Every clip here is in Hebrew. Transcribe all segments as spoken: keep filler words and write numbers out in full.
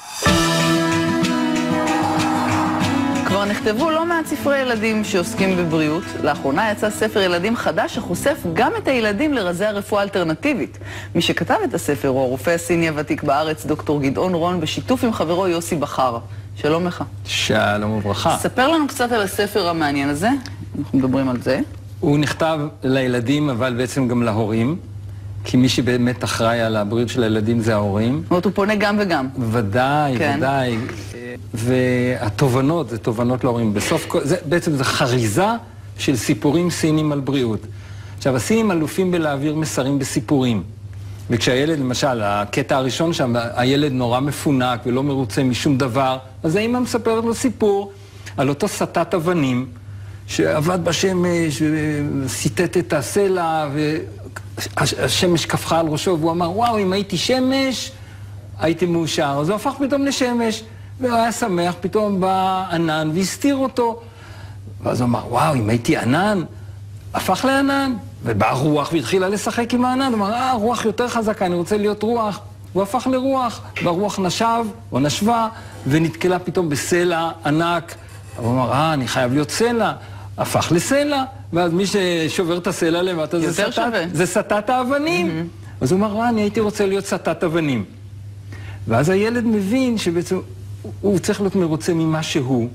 כבר נכתבו לא מעט ספרי ילדים שעוסקים בבריאות. לאחרונה יצא ספר ילדים חדש שחושף גם את הילדים לרזי הרפואה האלטרנטיבית. מי שכתב את הספר הוא הרופא הסיני הוותיק בארץ, דוקטור גדעון רון, בשיתוף עם חברו יוסי בחר. שלום לך. שלום וברכה. ספר לנו קצת על הספר המעניין הזה. אנחנו מדברים על זה. הוא נכתב לילדים, אבל בעצם גם להורים. כי מי שבאמת אחראי על הבריאות של הילדים זה ההורים. זאת אומרת, הוא פונה גם וגם. ודאי, כן. ודאי. והתובנות, זה תובנות להורים. בסוף, זה, בעצם זה חריזה של סיפורים סינים על בריאות. עכשיו, הסינים אלופים בלהעביר מסרים בסיפורים. וכשהילד, למשל, הקטע הראשון שם, הילד נורא מפונק ולא מרוצה משום דבר, אז האמא מספרת לו סיפור על אותו סטת אבנים, שעבד בשמש, וסיטט את הסלע, והשמש קפחה על ראשו, והוא אמר, וואו, אם הייתי שמש, הייתי מאושר. אז הוא הפך פתאום לשמש, והוא היה שמח, פתאום בא ענן והסתיר אותו. ואז הוא אמר, וואו, אם הייתי ענן, הפך לענן. ובאה רוח והתחילה לשחק עם הענן. הוא אמר, אה, רוח יותר חזקה, אני רוצה להיות רוח. הוא הפך לרוח, והרוח נשב, או נשבה, ונתקלה פתאום בסלע ענק. הוא אמר, אה, אני חייב להיות סלע. הפך לסלע, ואז מי ששובר את הסלע למטה זה סטת, זה סטת האבנים. Mm-hmm. אז הוא אמר, אה, אני הייתי רוצה להיות סטת אבנים. ואז הילד מבין שבעצם הוא צריך להיות מרוצה ממה שהוא.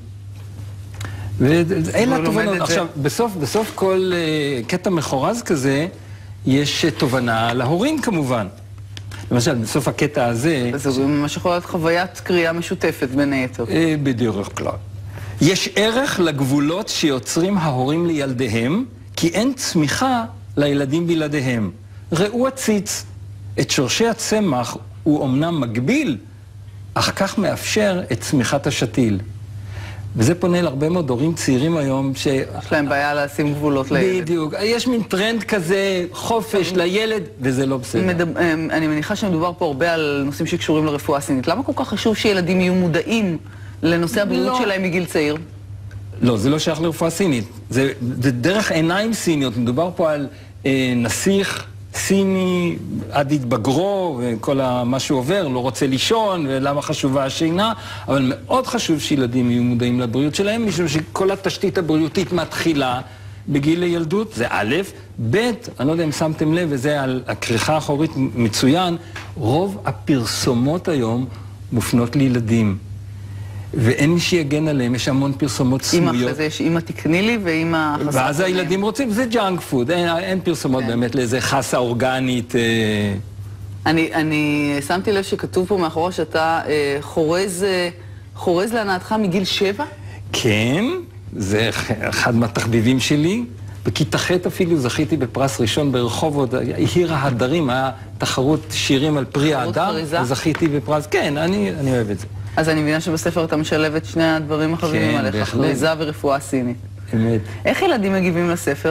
ואלה התובנות. עכשיו, בסוף, בסוף כל uh, קטע מחורז כזה, יש uh, תובנה להורים כמובן. למשל, בסוף הקטע הזה... זה ממש יכול להיות חוויית קריאה משותפת בין היתר. Uh, בדרך כלל. יש ערך לגבולות שיוצרים ההורים לילדיהם, כי אין צמיחה לילדים בלעדיהם. ראו הציץ, את שורשי הצמח הוא אומנם מגביל, אך כך מאפשר את צמיחת השתיל. וזה פונה להרבה מאוד הורים צעירים היום ש... יש להם בעיה לשים גבולות לילד. בדיוק. יש מין טרנד כזה, חופש לילד, וזה לא בסדר. מדבר, אני מניחה שמדובר פה הרבה על נושאים שקשורים לרפואה סינית. למה כל כך חשוב שילדים יהיו מודעים לנושא הבריאות לא. שלהם מגיל צעיר? לא, זה לא שייך לרפואה סינית. זה, זה דרך עיניים סיניות. מדובר פה על אה, נסיך סיני עד התבגרו, וכל מה שהוא עובר, לא רוצה לישון, ולמה חשובה השינה, אבל מאוד חשוב שילדים יהיו מודעים לבריאות שלהם, משום שכל התשתית הבריאותית מתחילה בגיל הילדות, זה א', ב', אני לא יודע אם שמתם לב, וזה על הכריכה האחורית מצוין, רוב הפרסומות היום מופנות לילדים. ואין מי שיגן עליהם, יש המון פרסומות סמויות. אמא, אחרי זה יש אמא תקני לי ואמא חסה. ואז הילדים רוצים, זה ג'אנק פוד, אין, אין פרסומות כן. באמת לאיזה חסה אורגנית. אה... אני, אני שמתי לב שכתוב פה מאחורה שאתה אה, חורז, אה, חורז להנאתך מגיל שבע? כן, זה אחד מהתחביבים שלי. בכיתה ח' אפילו זכיתי בפרס ראשון ברחובות, עיר ההדרים, היה תחרות שירים על פרי האדם, וזכיתי בפרס, כן, אני, אני אוהב את זה. אז אני מבינה שבספר אתה משלב את שני הדברים החביבים עליך, חריזה ורפואה סינית. אמת. איך ילדים מגיבים לספר?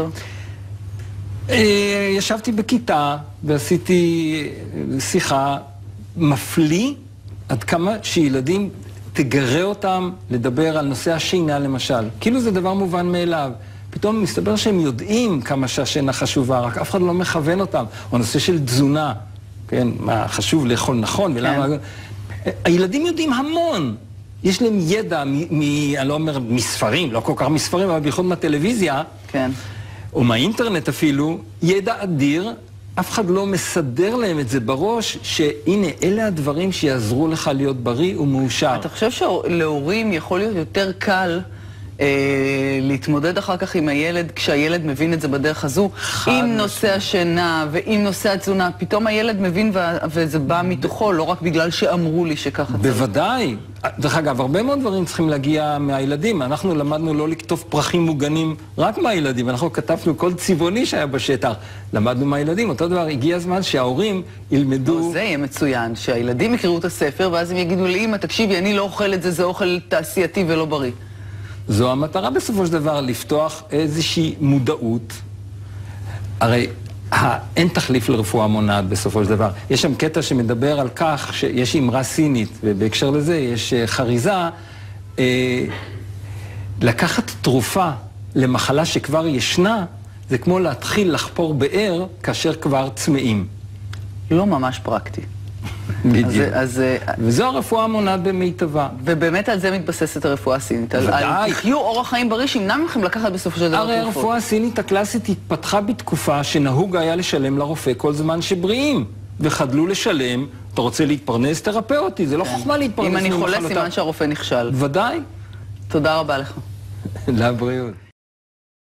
ישבתי בכיתה ועשיתי שיחה מפליא עד כמה שילדים תגרה אותם לדבר על נושא השינה למשל. כאילו זה דבר מובן מאליו. פתאום מסתבר שהם יודעים כמה שהשינה חשובה, רק אף אחד לא מכוון אותם. או נושא של תזונה, כן, מה חשוב לאכול נכון ולמה... הילדים יודעים המון. יש להם ידע, מ, מ, אני לא אומר מספרים, לא כל כך מספרים, אבל בייחוד מהטלוויזיה, כן. או מהאינטרנט אפילו, ידע אדיר, אף אחד לא מסדר להם את זה בראש, שהנה, אלה הדברים שיעזרו לך להיות בריא ומאושר. אתה חושב שלהורים יכול להיות יותר קל אה, להתמודד אחר כך עם הילד, כשהילד מבין את זה בדרך הזו, עם נושא השינה ועם נושא התזונה, פתאום הילד מבין ו... וזה בא מתוכו, לא רק בגלל שאמרו לי שככה צריך. בוודאי. דרך אגב, הרבה מאוד דברים צריכים להגיע מהילדים. אנחנו למדנו לא לכתוב פרחים מוגנים רק מהילדים, אנחנו כתבנו כל צבעוני שהיה בשטח, למדנו מהילדים. אותו דבר, הגיע הזמן שההורים ילמדו... לא, זה יהיה מצוין, שהילדים יקראו את הספר, ואז הם יגידו לי, אמא, תקשיבי, אני לא אוכל את זה, זה אוכל תעשייתי ולא בריא. זו המטרה בסופו של דבר, לפתוח איזושהי מודעות. הרי אין תחליף לרפואה מונעת בסופו של דבר. יש שם קטע שמדבר על כך שיש אמרה סינית, ובהקשר לזה יש חריזה, אה, לקחת תרופה למחלה שכבר ישנה, זה כמו להתחיל לחפור באר כאשר כבר צמאים. לא ממש פרקטי. בדיוק. אז, וזו הרפואה המונעת במיטבה. ובאמת על זה מתבססת הרפואה הסינית. ודאי. על תחיו אורח חיים בריא שימנע מכם לקחת בסופו של דבר תרופות. הרי הרפואה הסינית הקלאסית התפתחה בתקופה שנהוג היה לשלם לרופא כל זמן שבריאים. וחדלו לשלם, אתה רוצה להתפרנס, תרפא אותי, זה לא חוכמה להתפרנס. אם אני חולה, סימן שהרופא נכשל. ודאי. תודה רבה לך. לבריאות.